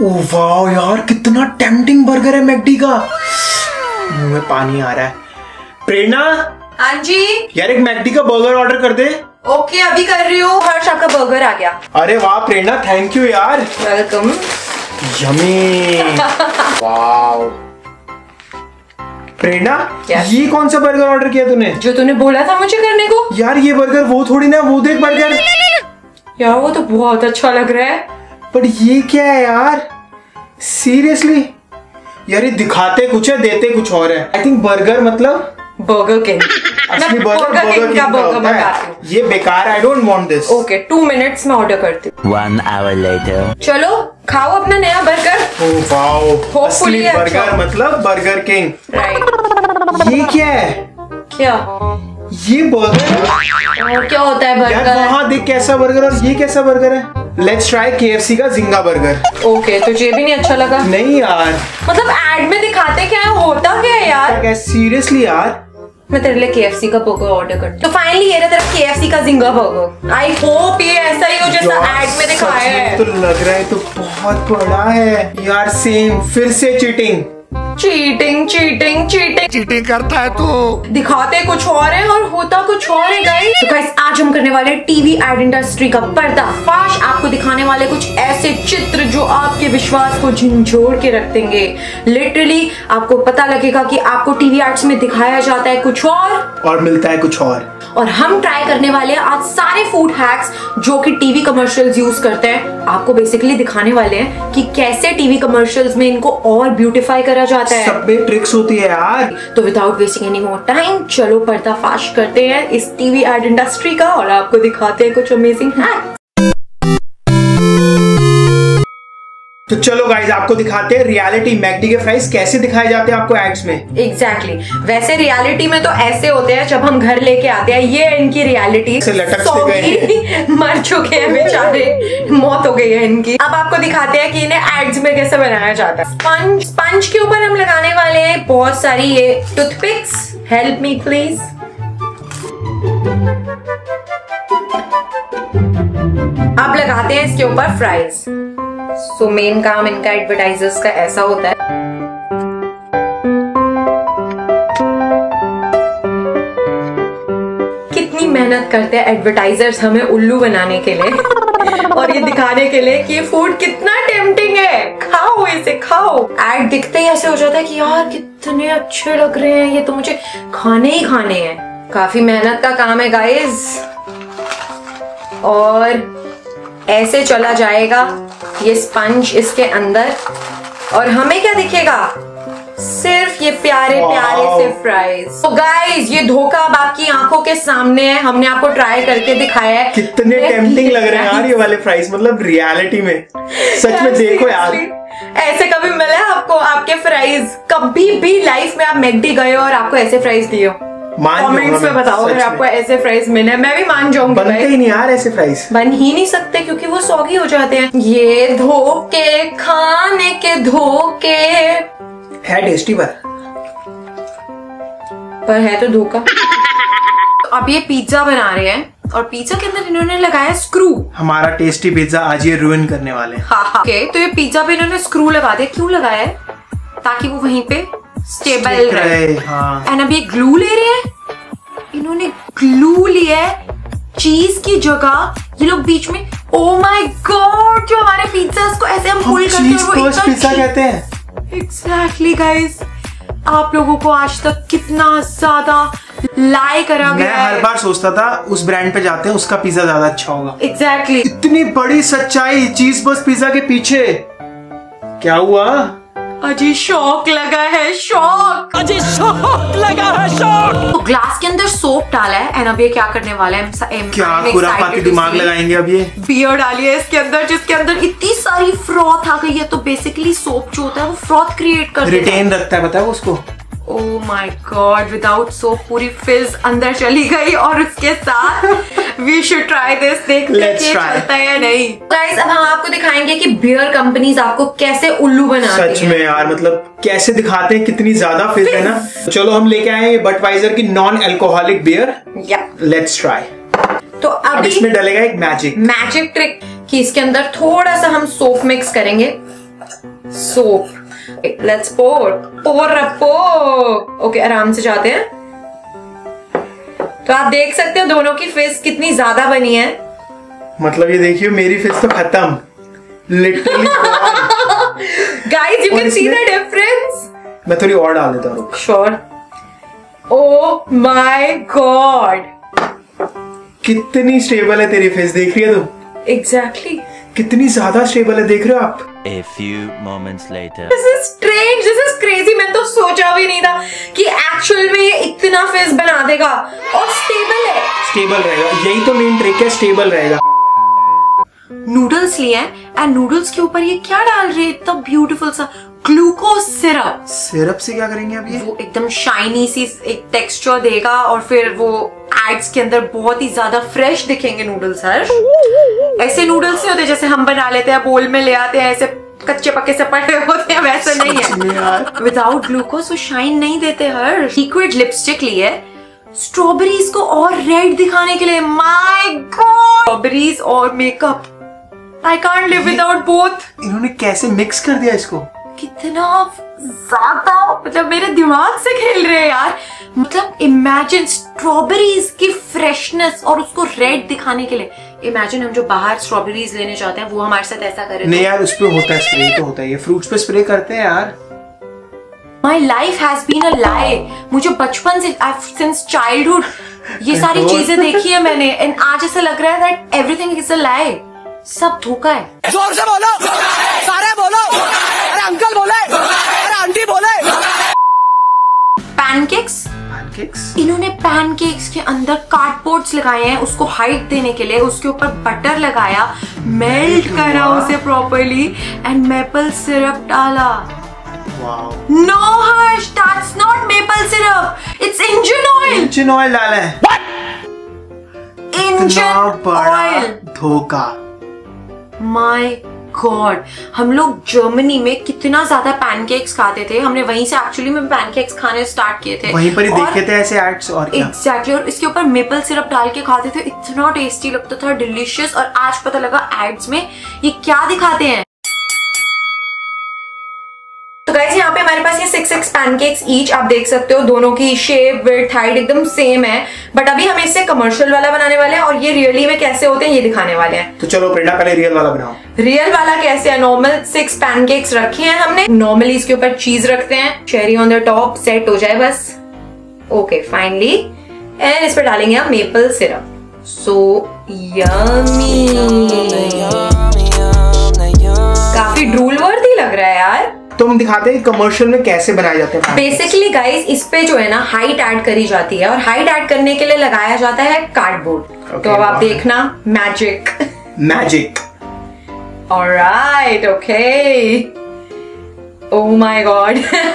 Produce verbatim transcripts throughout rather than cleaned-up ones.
Oh wow यार, कितना tempting burger है मैकडी का। मुंह में पानी आ रहा है। प्रेरणा। हाँ जी यार, एक मैकडी का बर्गर ऑर्डर कर दे। ओके अभी कर रही हूँ। हर्ष आपका बर्गर आ गया। अरे वाह प्रेरणा, थैंक यू यार। वेलकम। यम्मी। वाओ प्रेरणा, ये कौन सा बर्गर ऑर्डर किया तूने? जो तूने बोला था मुझे करने को। यार ये बर्गर वो थोड़ी ना, वो देख बर्गर। यार वो तो बहुत अच्छा लग रहा है। पर ये क्या है यार, सीरियसली? यार ये दिखाते कुछ है, देते कुछ और है। आई थिंक बर्गर मतलब बर्गर किंग। असली बर्गर बर्गर किंग का होता है। ये बेकार, I don't want this. Okay two minutes में ऑर्डर करती हूँ। One hour later. चलो खाओ अपना नया बर्गर। ओह वाओ, असली बर्गर मतलब बर्गर किंग। राइट। ये क्या है? क्या ये बर्गर? और क्या होता है बर्गर? यार वहाँ देख कैसा बर्गर, और ये कैसा बर्गर है? लेट्स ट्राई केएफसी का जिंगा बर्गर। ओके तुझे भी नहीं अच्छा लगा? नहीं यार, मतलब एड में दिखाते क्या है, होता क्या है यार? सीरियसली यार, मैं तेरे लिए केएफसी का बर्गर ऑर्डर करती हूँ। तो फाइनली ये रहा तेरा केएफसी का जिंगा बर्गर। आई होप ये ऐसा ही हो जैसा एड में दिखाया है। तो लग रहा है तो बहुत बड़ा है यार। सेम, फिर से cheating cheating cheating cheating cheating करता है तू। दिखाते कुछ और है और होता कुछ और है गाइस। तो गाइस आज हम करने वाले टीवी एड इंडस्ट्री का पर्दाफाश। आपको दिखाने वाले कुछ ऐसे चित्र जो आपके विश्वास को झंझोड़ के रख देंगे। लिटरली आपको पता लगेगा कि आपको टीवी एड्स में दिखाया जाता है कुछ और और मिलता है कुछ और। और हम ट्राई करने वाले हैं आज सारे फूड हैक्स जो कि टीवी कमर्शियल्स यूज करते हैं। आपको बेसिकली दिखाने वाले हैं कि कैसे टीवी कमर्शियल्स में इनको और ब्यूटीफाई करा जाता है। सब में ट्रिक्स होती है यार। तो without wasting any more time चलो पर्दाफाश करते हैं इस टीवी एड इंडस्ट्री का और आपको दिखाते हैं कुछ अमेजिंग हैक्स। तो चलो गाइस, आपको दिखाते हैं रियलिटी मैकडी के फ्राइज कैसे दिखाए जाते हैं आपको एड्स में। Exactly exactly. वैसे रियलिटी में तो ऐसे होते हैं जब हम घर लेके आते हैं। ये इनकी रियलिटी। मर चुके हैं बेचारे, मौत हो गई है इनकी। अब आपको दिखाते हैं कि इन्हें एड्स में कैसे बनाया जाता है। स्पंज स्पंज के ऊपर हम लगाने वाले हैं बहुत सारी ये टूथपिक्स। Help me please. अब लगाते हैं इसके ऊपर फ्राइज। सो मेन काम इनका एडवर्टाइजर्स का ऐसा होता है। कितनी मेहनत करते हैं एडवर्टाइजर्स हमें उल्लू बनाने के लिए और ये दिखाने के लिए कि ये फूड कितना टेम्पटिंग है। खाओ इसे खाओ। एड दिखते ही ऐसे हो जाता है कि यार कितने अच्छे लग रहे हैं, ये तो मुझे खाने ही खाने हैं। काफी मेहनत का काम है गाइस। और ऐसे चला जाएगा ये स्पंज इसके अंदर और हमें क्या दिखेगा? सिर्फ ये प्यारे प्यारे से फ्राइज। तो गाइस ये धोखा अब आपकी आंखों के सामने है। हमने आपको ट्राई करके दिखाया है। कितने टेम्पटिंग लग रहे हैं यार ये वाले फ्राइज, मतलब रियलिटी में सच में देखो यार। ऐसे कभी मिला है आपको आपके फ्राइज? कभी भी लाइफ में आप मैकडी गए हो और आपको ऐसे फ्राइज दिए हो? कमेंट्स में बताओ अगर आपको ऐसे फ्राइज मिले। मैं भी मान जाऊंगी। बनते ही नहीं यार ऐसे फ्राइज, बन ही नहीं सकते क्योंकि वो सॉगी हो जाते हैं। ये धोखे खाने के धोखे है टेस्टी पर पर है तो धोखा। अब ये पिज्जा बना रहे हैं और पिज्जा के अंदर इन्होंने लगाया स्क्रू। हमारा टेस्टी पिज्जा आज ये रुइन करने वाले हैं। हाँ हाँ okay, तो ये पिज्जा पे इन्होंने स्क्रू लगा दिया। क्यों लगाया है? ताकि वो वहीं पे स्टेबल रहे। हाँ। एंड अब ये ग्लू ले रहे हैं। इन्होंने ग्लू लिया है चीज की जगह। ये लोग बीच में, ओ माय गॉड, जो हमारे पिज्जा को ऐसे हम पुल करते हैं वो इतना पिज्जा कहते हैं। एग्जैक्टली गाइस, आप लोगों को आज तक कितना ज्यादा लाई करा गया है। मैं हर बार सोचता था उस ब्रांड पे जाते हैं उसका पिज्जा ज्यादा अच्छा होगा। Exactly exactly. इतनी बड़ी सच्चाई चीज बस पिज्जा के पीछे। क्या हुआ? अजी शौक लगा है, शौक। अजी शौक लगा है, शौक। तो ग्लास के अंदर सोप डाला है एंड अब ये क्या करने वाला है? क्या पूरा पार्टी दिमाग लगाएंगे अब ये। बियर डाली है इसके अंदर जिसके अंदर इतनी सारी फ्रॉथ आ गई है। तो बेसिकली सोप जो होता है वो फ्रॉथ क्रिएट करता है, रिटेन रखता है, पता है उसको। Oh my god, without soap पूरी फिल्स अंदर चली गई और उसके साथ वी शुड ट्राई दिस। देखते हैं कि चलता है या नहीं। गाइस अब हम आपको दिखाएंगे कि बियर कंपनीज आपको कैसे उल्लू बनाती हैं। सच में यार, मतलब कैसे दिखाते हैं, कितनी ज्यादा फिल्स है ना। चलो हम लेके आए हैं बटवाइजर की non alcoholic beer. Let's try. तो अभी अब इसमें डलेगा एक मैजिक मैजिक ट्रिक कि इसके अंदर थोड़ा सा हम सोप मिक्स करेंगे soap. Let's pour pour pour. Okay, आराम से जाते हैं। तो आप देख सकते हो दोनों की फेस कितनी ज्यादा बनी है। मतलब ये देखिए मेरी फेस तो खत्म, literally. Guys you can see the difference. मैं थोड़ी और डाल देता हूँ। श्योर। ओह माय गॉड, कितनी स्टेबल है तेरी फेस, देख रही है तू? Exactly exactly. कितनी ज्यादा स्टेबल है, देख रहे हो आप? A few moments later. This is strange, this is crazy। मैं तो सोचा भी नहीं था कि एक्चुअल में ये इतना फेस बना देगा और स्टेबल है। स्टेबल रहेगा, यही तो मेन ट्रिक है, स्टेबल रहेगा। नूडल्स लिए हैं एंड नूडल्स के ऊपर ये क्या डाल रहे हैं, इतना ब्यूटीफुल सा ग्लूकोज सिरप। सिरप से क्या करेंगे अब ये? वो एकदम शाइनी सी एक टेक्सचर देगा और फिर वो एड्स के अंदर बहुत ही ज्यादा फ्रेश दिखेंगे नूडल्स। हर ऐसे नूडल्स नहीं होते जैसे हम बना लेते हैं, बोल में ले आते हैं, ऐसे कच्चे पक्के से पड़े होते हैं, वैसे नहीं है। विदाउट ग्लूकोज वो शाइन नहीं देते। हर लिक्विड लिपस्टिक ली है स्ट्रॉबेरीज को और रेड दिखाने के लिए। माय गॉड, स्ट्रॉबेरीज और makeup, I can't live without both. इन्होंने कैसे मिक्स कर दिया इसको? कितना ज्यादा, मतलब मेरे दिमाग से खेल रहे हैं यार। मतलब इमेजिन स्ट्रॉबेरीज की फ्रेशनेस और उसको रेड दिखाने के लिए। इमेजिन हम जो बाहर स्ट्रॉबेरीज लेने जाते हैं वो हमारे साथ ऐसा करे। नहीं यार, उस पे होता है स्प्रे, तो होता है, ये फ्रूट्स पे स्प्रे करते हैं यार। My life has been a lie। मुझे बचपन से since childhood ये सारी चीजें देखी है मैंने, एंड आज ऐसा लग रहा है that everything is a lie। सब धोखा है। जोर से बोलो, सारे बोलो, अरे अंकल बोले, अरे आंटी बोले। पैनकेक्स पैनकेक्स इन्होंने पैनकेक्स के अंदर कार्डबोर्ड्स लगाए हैं उसको हाइट देने के लिए। उसके ऊपर बटर लगाया, मेल्ट करा उसे प्रॉपर्ली एंड मेपल सिरप डाला। Wow. No Harsh, that's not maple syrup, it's engine oil. Engine oil डाला है। इंजन ऑयल, धोखा। माय गॉड, हम लोग जर्मनी में कितना ज्यादा पैनकेक्स खाते थे। हमने वहीं से एक्चुअली में पैनकेक्स खाने स्टार्ट किए थे, वहीं पर ही देखे थे ऐसे एड्स। और क्या एग्जैक्टली, और इसके ऊपर मेपल सिरप डाल के खाते थे, इतना टेस्टी लगता था, डिलीशियस। और आज पता लगा एड्स में ये क्या दिखाते हैं। तो गाइस यहाँ पे हमारे पास ये सिक्स सिक्स पैनकेक्स ईच, आप देख सकते हो दोनों की शेप, विड्थ, हाइट एकदम सेम है। बट अभी हम इससे कमर्शियल वाला बनाने वाले हैं और ये रियली में कैसे होते हैं ये दिखाने वाले हैं। तो चलो प्रेरणा, पहले रियल वाला बनाओ। रियल वाला कैसे है? नॉर्मल सिक्स पैनकेक्स रखे हैं हमने। नॉर्मली इसके ऊपर चीज रखते हैं, cherry on the top, set हो जाए बस। ओके फाइनली, एंड इस पर डालेंगे हम मेपल सिरप। सो यम्मी, काफी ड्रूल वर्दी लग रहा है यार। तो हम दिखाते हैं कमर्शियल में कैसे बनाए जाते हैं। बेसिकली गाइस इस पे जो है ना हाइट ऐड करी जाती है और हाइट ऐड करने के लिए लगाया जाता है कार्डबोर्ड। okay, तो अब आप देखना magic magic. Alright, okay, oh my god.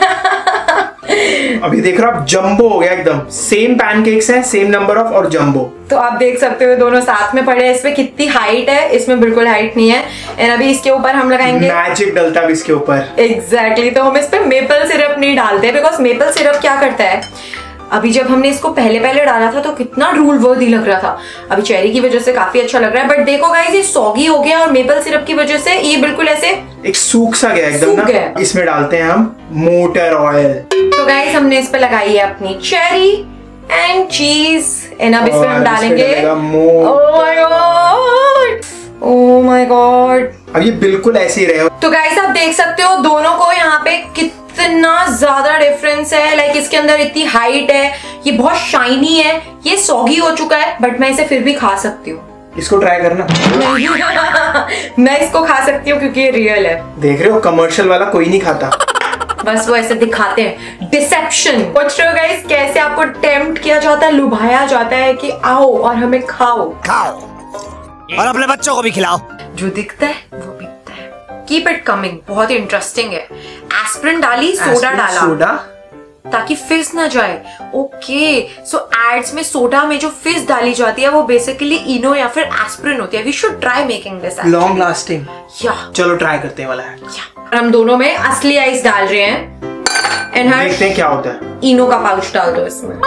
अभी देख रहे हो आप, जंबो हो गया एकदम। सेम पैनकेक्स है, सेम नंबर ऑफ और जंबो। तो आप देख सकते हो दोनों साथ में पड़े हैं। इसमें कितनी हाइट है, इसमें बिल्कुल हाइट नहीं है। एंड अभी इसके ऊपर हम लगाएंगे मैजिक डलता है इसके ऊपर। एग्जैक्टली, तो हम इस पे मेपल सिरप नहीं डालते बिकॉज मेपल सिरप क्या करता है, अभी जब हमने इसको पहले पहले डाला था तो कितना रूल वर्दी लग रहा था। अभी चेरी की वजह से काफी अच्छा लग रहा है, बट देखो गाइस ये सॉगी हो गया और मेपल सिरप की वजह से ये बिल्कुल ऐसे एक सूख सा गया एकदम ना। इसमें डालते हैं हम मोटर ऑयल। तो गाइस हमने इस पे लगाई है अपनी चेरी एंड चीज, एंड अब इसमें हम डालेंगे oh my god, oh my god. अब ये बिल्कुल ऐसे ही रहे। तो गाइस आप देख सकते हो दोनों को यहाँ पे कितना ज्यादा डिफरेंस है। लाइक इसके अंदर इतनी हाइट है, ये बहुत शाइनी है, ये सॉगी हो चुका है, बट मैं इसे फिर भी खा सकती हूँ। इसको ट्राई करना। मैं इसको खा सकती हूँ क्योंकि ये रियल है। देख रहे हो, कमर्शियल वाला कोई नहीं खाता, बस वो ऐसे दिखाते हैं, डिसेप्शन। पूछ रहे हो गाइस कैसे आपको टेम्प्ट किया जाता है, लुभाया जाता है कि आओ और हमें खाओ खाओ और अपने बच्चों को भी खिलाओ। जो दिखता है वो बिकता है। कीप इट कमिंग, बहुत ही इंटरेस्टिंग है। एस्प्रिन डाली, सोडा डाला सोडा ताकि फिज ना जाए। ओके, सो एड्स में सोडा में जो फिज डाली जाती है वो बेसिकली इनो या फिर एस्प्रिन होती है। We should try making this long lasting. या चलो ट्राई करते हैं वाला है। या हम दोनों में असली आइस डाल रहे हैं एंड हर देखते हैं क्या होता है। इनो का पाउच डाल दो इसमें।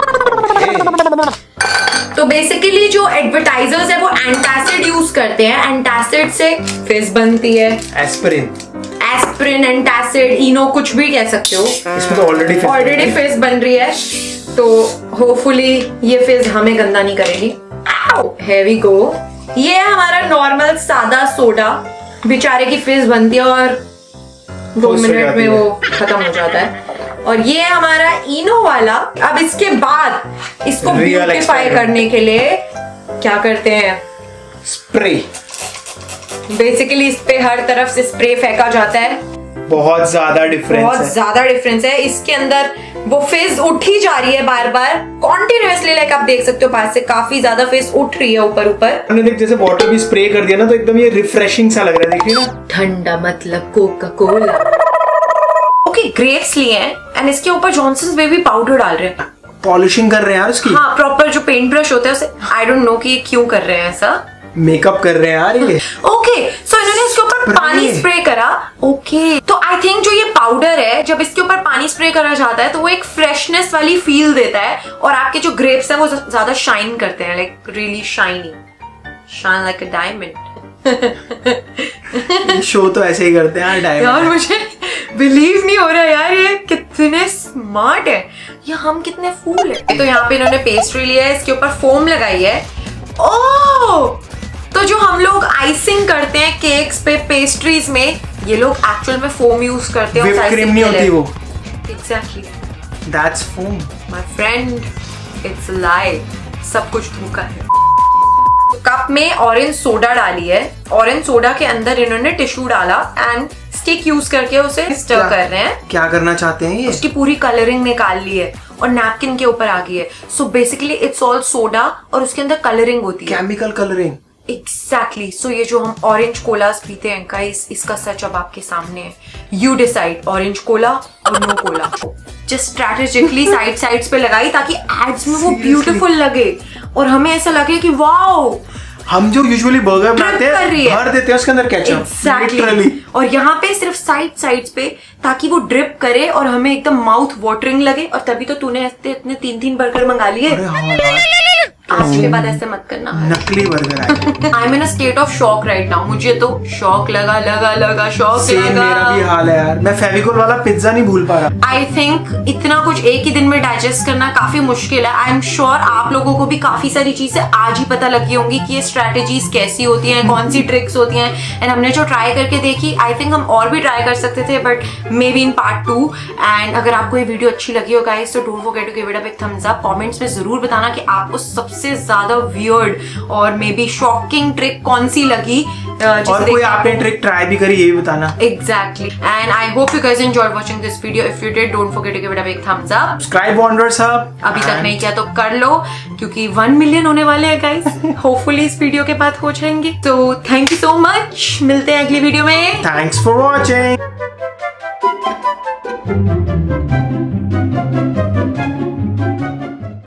तो बेसिकली जो एडवर्टाइजर्स है वो एंटासिड यूज करते हैं। एंटासिड से फिज बनती है। एस्पिरिन एस्प्रिन, एंटासिड, इनो, कुछ भी कह सकते हो। इसमें तो ऑलरेडी ऑलरेडी फेस बन रही है, तो होपफुली ये फेस हमें गंदा नहीं करेगी। Here we go। ये है हमारा नॉर्मल सादा सोडा, बेचारे की फेस बनती है और दो मिनट में वो खत्म हो जाता है। और ये है हमारा इनो वाला। अब इसके बाद इसको ब्यूटिफाई करने के लिए क्या करते हैं? स्प्रे। बेसिकली इस पे हर तरफ से स्प्रे फेंका जाता है। बहुत ज्यादा डिफरेंस बहुत है। ज्यादा डिफरेंस है। इसके अंदर वो फेस उठ ही जा रही है बार बार कॉन्टिन्यूअसली, लाइक आप देख सकते हो पास से काफी ज्यादा फेस उठ रही है ऊपर ऊपर। हमने देख जैसे वाटर भी स्प्रे कर दिया ना, तो एकदम ये रिफ्रेशिंग सा लग रहा है। देखिए ना, ठंडा मतलब कोका कोला। ओके, ग्रेप्स लिए हैं एंड इसके ऊपर जॉनसन्स बेबी पाउडर डाल रहे हैं। पॉलिशिंग कर रहे हैं यार इसकी। हाँ, प्रॉपर जो पेंट ब्रश होता है उसे, आई डोंट नो कि क्यों कर रहे हैं ऐसा। मेकअप कर रहे हैं यार ये। ओके, सो इन्होंने इसके ऊपर पानी स्प्रे करा। ओके, तो आई थिंक जो ये पाउडर है, जब इसके ऊपर पानी स्प्रे करा जाता है तो वो एक फ्रेशनेस वाली फील देता है और आपके जो ग्रेप्स हैं वो ज्यादा शाइन करते हैं, like really shiny, shine like a diamond. शो तो ऐसे ही करते हैं डायमंड। यार मुझे बिलीव नहीं हो रहा यार, ये कितने स्मार्ट है या हम कितने फूल है। तो यहाँ पे इन्होंने पेस्ट्री लिया है, इसके ऊपर फोम लगाई है। ओह, तो जो हम लोग आइसिंग करते हैं केक्स पे, पेस्ट्रीज में, ये लोग एक्चुअल में फोम यूज करते हैं। व्हिप क्रीम नहीं होती वो। Exactly, that's foam my friend, it's a lie. सब कुछ धोखा है। कप में ऑरेंज सोडा डाली है। ऑरेंज सोडा के अंदर इन्होंने टिश्यू डाला एंड स्टिक यूज करके उसे स्टर कर रहे हैं। क्या करना चाहते हैं ये? उसकी पूरी कलरिंग निकाल ली है और नैपकिन के ऊपर आ गई है। So basically it's all soda और उसके अंदर कलरिंग होती है, केमिकल कलरिंग। एग्जैक्टली। सो ये जो हम ऑरेंज कोलास पीते हैं गाइस, इसका सच अब आपके सामने है। यू डिसाइड, ऑरेंज कोला और no cola. Just strategically side sides पे लगाई ताकि एड्स में वो ब्यूटीफुल लगे और हमें ऐसा लगे कि वाओ, हम जो यूजुअली बर्गर बनाते हैं भर देते हैं उसके अंदर केचप। Exactly. और यहाँ पे सिर्फ साइड साइड्स पे, ताकि वो ड्रिप करे और हमें एकदम माउथ वाटरिंग लगे। और तभी तो तूने इतने इतने तीन तीन बर्गर मंगा लिए। आज के बाद ऐसे मत करना। नकली बर्गर आए। I am in a state of shock right now. मुझे तो शॉक लगा लगा लगा शॉक Same लगा। मेरा भी हाल है यार, मैं फेविकोल वाला पिज्जा नहीं भूल पा रहा। आई थिंक इतना कुछ एक ही दिन में डाइजेस्ट करना काफी मुश्किल है। आई एम श्योर आप लोगों को भी काफी सारी चीजें आज ही पता लगी होंगी कि ये स्ट्रेटेजीज कैसी होती हैं, कौन सी ट्रिक्स होती हैं। एंड हमने जो ट्राई करके देखी, आई थिंक हम और भी ट्राई कर सकते थे, but maybe in part two. And अगर आपको ये वीडियो अच्छी लगी हो गाइस, तो don't forget to give it a big thumbs up. Comments में जरूर बताना कि आपको सबसे ज्यादा वियर्ड और मे बी शॉकिंग ट्रिक कौन सी लगी, और कोई आपने ट्रिक ट्राई भी करी, ये भी बताना। Exactly. And I hope you guys enjoyed watching this video. If you did, don't forget to give it a big thumbs up. Subscribe wonders up. अभी तक नहीं किया तो कर लो, क्योंकि वन मिलियन होने वाले हैं गाइस। होपफुली इस वीडियो के बाद हो जाएंगे। तो थैंक यू सो मच, मिलते हैं अगली वीडियो में। Thanks for watching.